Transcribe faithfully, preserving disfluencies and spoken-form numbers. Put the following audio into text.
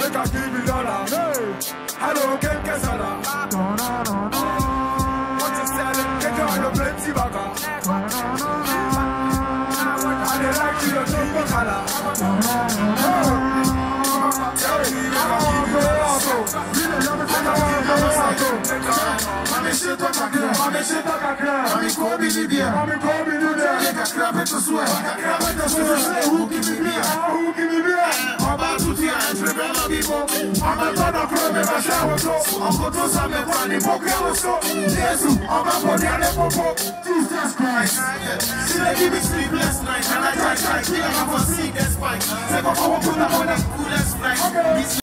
make a give me dollar. Hello, Kenkey Sala. What you selling? Get on the plenty bagger. And they like you, the number color. Mami shit up a clear, mami shit up a clear. Mami Kobe Libya, mami Kobe Libya. Make a crab at the sweat, make a crab at the sweat. Who give me beer? Who give me beer? I'm about to tear and trip on people. I'm a ton of crab in my shower so. I'm going to some of funny poker so. Yes, I'm a body and a popo. Jesus Christ. See they give me sleepless night and I try try. Kill them off a sea, that's fine. Take off our put up on the coolest flight.